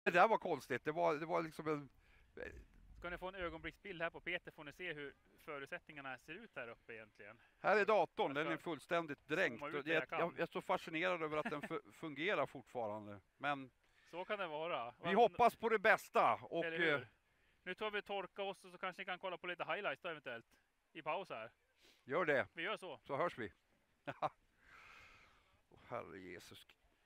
Det där var konstigt. Det var liksom en... Ska ni få en ögonblicksbild här på Peter får ni se hur förutsättningarna ser ut här uppe egentligen. Här är datorn, den är fullständigt dränkt. Jag är så fascinerad över att den fungerar fortfarande. Men så kan det vara. Vi hoppas på det bästa. Och nu tar vi torka oss och så kanske ni kan kolla på lite highlights då eventuellt. I paus här. Gör det. Vi gör så. Så hörs vi. Herre Jesus.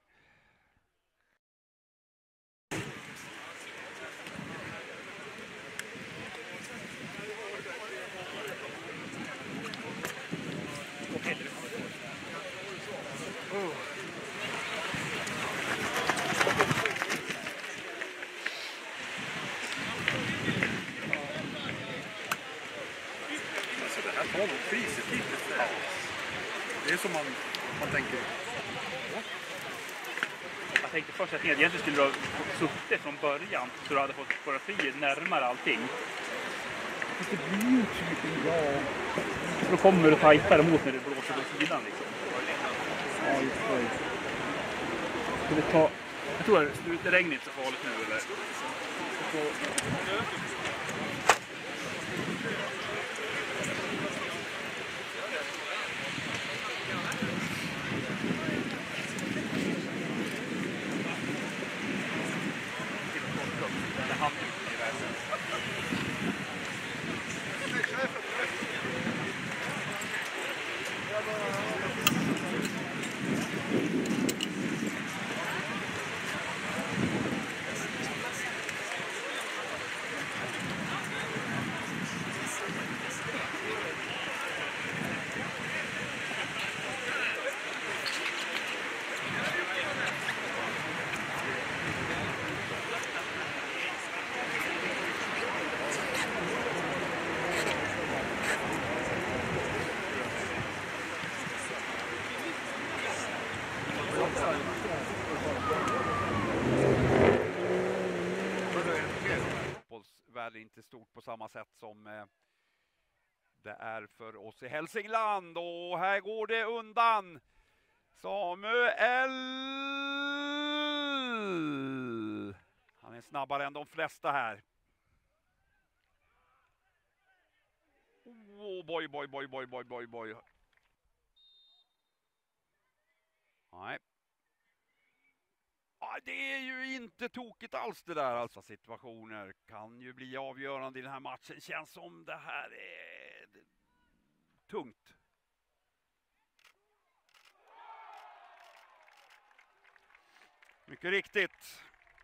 Det var nog priset lite. Det är som man tänker. Jag tänkte först att ni egentligen skulle ha suttit från början så du hade fått vara fri närmare allting. Fast det blir ju inte så mycket bra. Då kommer du tajtare mot när det blåser på sidan liksom. Ja, just det. Ska vi ta... Jag tror att slutregnet är inte så farligt nu eller? Fotbollsvärlden inte stort på samma sätt som det är för oss i Hälsingland. Och här går det undan. Samuel! Han är snabbare än de flesta här. Oh, boy. Nej. Det är ju inte tokigt alls det där. Alltså situationer kan ju bli avgörande i den här matchen. Känns som det här är tungt. Mycket riktigt.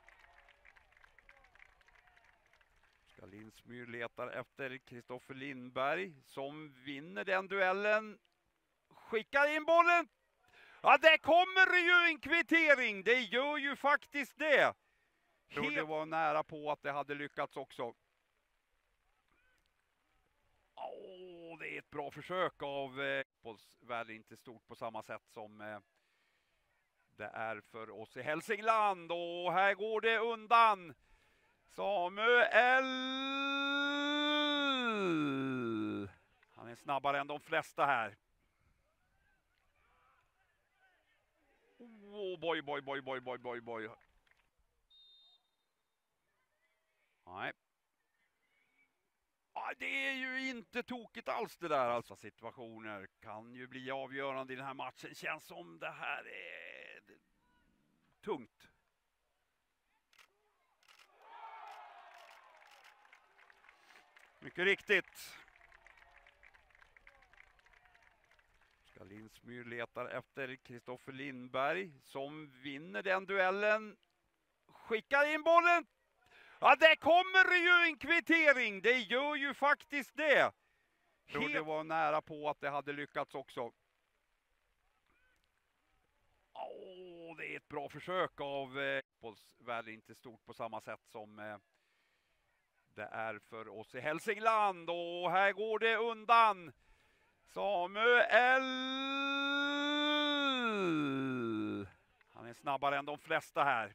Linsmyr letar efter Kristoffer Lindberg som vinner den duellen. Skickar in bollen. Ja, där kommer ju en kvittering. Det gör ju faktiskt det. Det var nära på att det hade lyckats också. Det är ett bra försök av fotbollsvärlden inte stort på samma sätt som det är för oss i Hälsingland. Och här går det undan. Samuel! Han är snabbare än de flesta här. Oh, boy. Nej. Det är ju inte tokigt alls det där. Alltså situationer kan ju bli avgörande i den här matchen. Känns som det här är tungt. Mycket riktigt. Linsmyr letar efter Kristoffer Lindberg som vinner den duellen. Skickar in bollen. Ja, där kommer ju en kvittering. Det gör ju faktiskt det. Det var nära på att det hade lyckats också. Det är ett bra försök av fotbollsvärlden inte stort på samma sätt som det är för oss i Hälsingland. Och här går det undan. Samuel! Han är snabbare än de flesta här.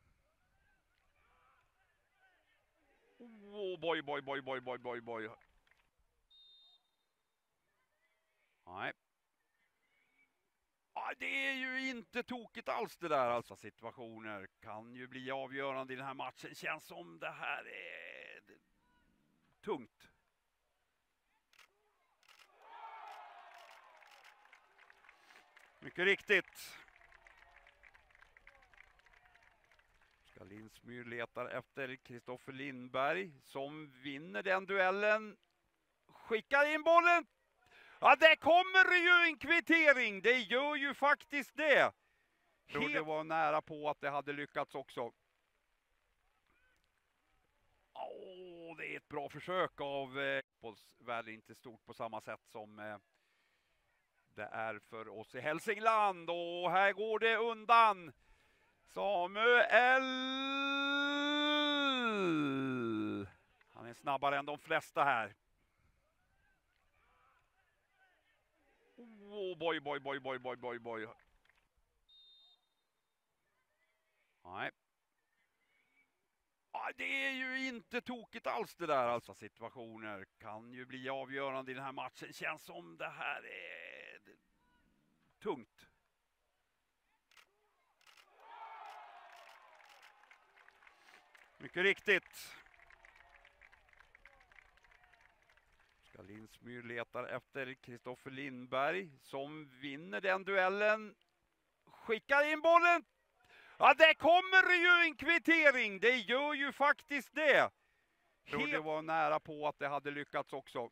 Oh, boy. Nej. Ja, det är ju inte tokigt alls det där. Alltså situationer kan ju bli avgörande i den här matchen. Känns som det här är tungt. Mycket riktigt. Linsmyr letar efter Kristoffer Lindberg som vinner den duellen. Skickar in bollen. Ja, det kommer ju en kvittering. Det gör ju faktiskt det. Det var nära på att det hade lyckats också. Det är ett bra försök av fotbollsvärlden, inte stort på samma sätt som det är för oss i Hälsingland. Och här går det undan. Samuel! Han är snabbare än de flesta här. Boy. Nej. Ja, det är ju inte tokigt alls det där. Alltså situationer kan ju bli avgörande i den här matchen. Känns som det här är tungt. Mycket riktigt. Linsmyr letar efter Kristoffer Lindberg som vinner den duellen. Skickar in bollen. Ja, det kommer ju en kvittering. Det gör ju faktiskt det. Det var nära på att det hade lyckats också.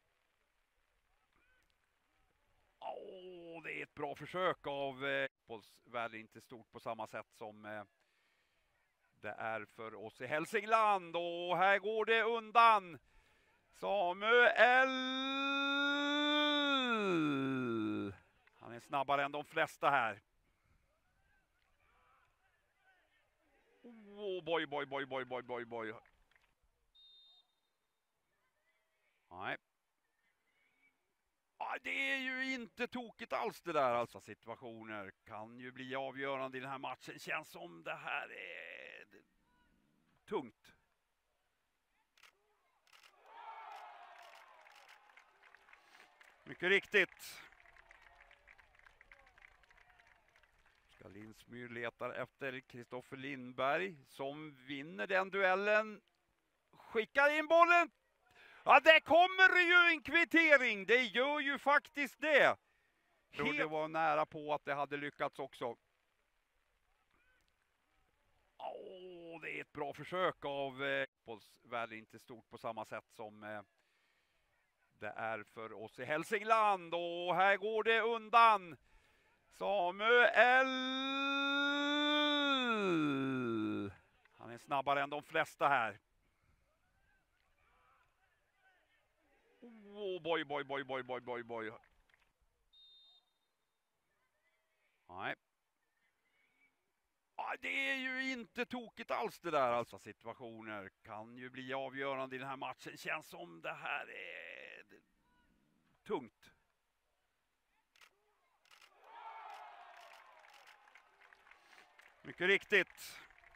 Det är ett bra försök av fotbollsvärlden, inte stort på samma sätt som det är för oss i Hälsingland. Och här går det undan. Samuel! Han är snabbare än de flesta här. Boy. Nej. Ja, det är ju inte tokigt alls det där. Alltså situationer kan ju bli avgörande i den här matchen. Känns som det här är tungt. Mycket riktigt. Linsmyr letar efter Kristoffer Lindberg som vinner den duellen. Skickar in bollen. Ja, det kommer ju en kvittering. Det gör ju faktiskt det. Det var nära på att det hade lyckats också. Det är ett bra försök av fotbollsvärlden, inte stort på samma sätt som det är för oss i Hälsingland. Och här går det undan. Samuel! Han är snabbare än de flesta här. Boy. Nej. Ja, det är ju inte tokigt alls det där. Alltså situationer kan ju bli avgörande i den här matchen. Känns som det här är tungt. Mycket riktigt.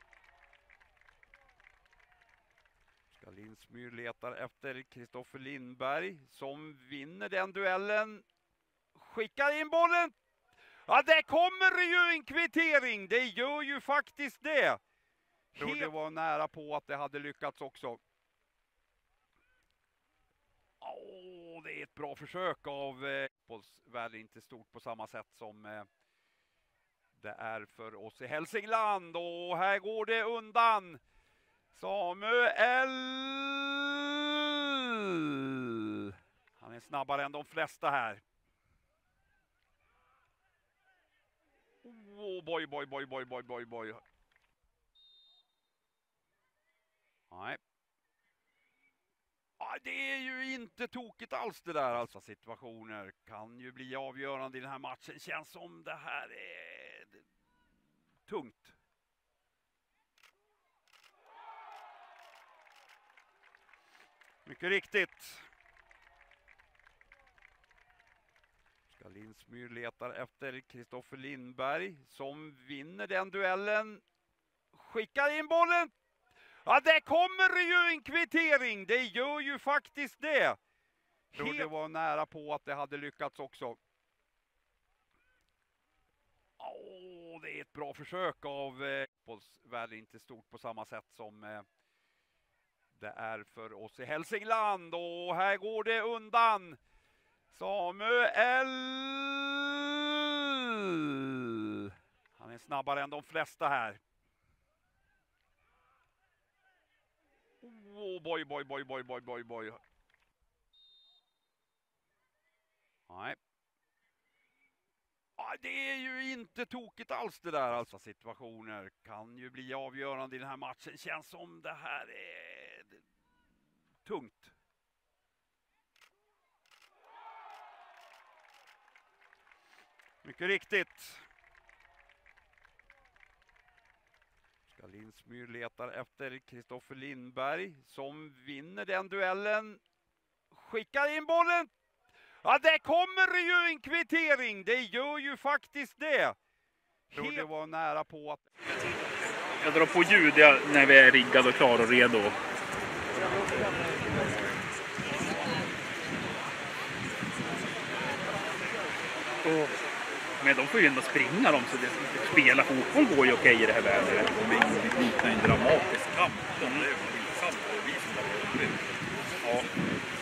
Linsmyr letar efter Kristoffer Lindberg som vinner den duellen. Skickar in bollen. Ja, det kommer ju en kvittering. Det gör ju faktiskt det. Det var nära på att det hade lyckats också. Det är ett bra försök av fotbollsvärlden, inte stort på samma sätt som det är för oss i Hälsingland. Och här går det undan. Samuel! Han är snabbare än de flesta här. Boy. Nej. Ja, det är ju inte tokigt alls det där. Alltså situationer kan ju bli avgörande i den här matchen. Känns som det här är tungt. Mycket riktigt. Linsmyr letar efter Kristoffer Lindberg som vinner den duellen. Skickar in bollen. Ja, det kommer ju en kvittering. Det gör ju faktiskt det. Det var nära på att det hade lyckats också. Och det är ett bra försök av fotbollsvärlden, inte stort på samma sätt som det är för oss i Hälsingland. Och här går det undan. Samuel! Han är snabbare än de flesta här. Oh, boy. Nej. Ja, det är ju inte tokigt alls det där. Alltså situationer kan ju bli avgörande i den här matchen. Känns som det här är tungt. Mycket riktigt. Linsmyr letar efter Kristoffer Lindberg som vinner den duellen. Skickar in bollen. Ja, där kommer ju en kvittering. Det gör ju faktiskt det. Det var nära på att... Jag drar på ljud när vi är riggade och klara och redo. Men de får ju ändå springa dem, så det spela fotboll går ju okej i det här vädret. Det liknar en dramatisk kamp. Det är våldsamt på vis som det var. Ja.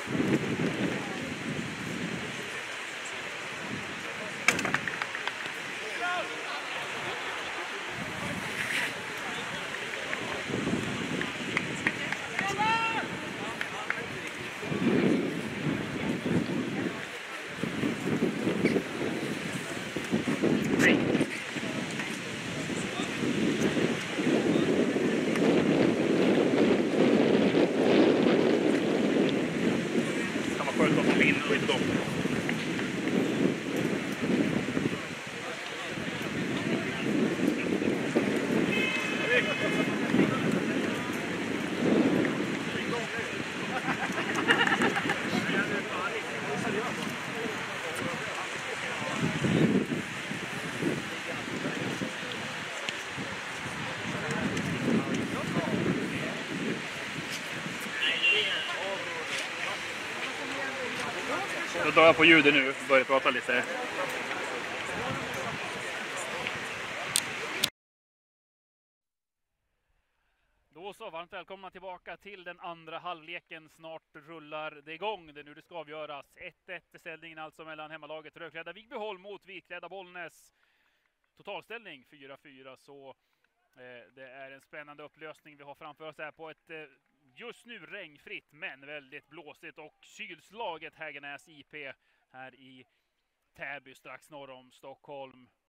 Då drar jag på ljudet nu och börjar prata lite. Då så, varmt välkomna tillbaka till den andra halvleken. Snart rullar det igång. Det är nu det ska avgöras. 1-1 ställningen alltså mellan hemmalaget rödklädda Vigbyholm mot vitklädda Bollnäs. Totalställning 4-4, så det är en spännande upplösning vi har framför oss här på ett just nu regnfritt men väldigt blåsigt och kylslaget Hägernäs IP här i Täby strax norr om Stockholm.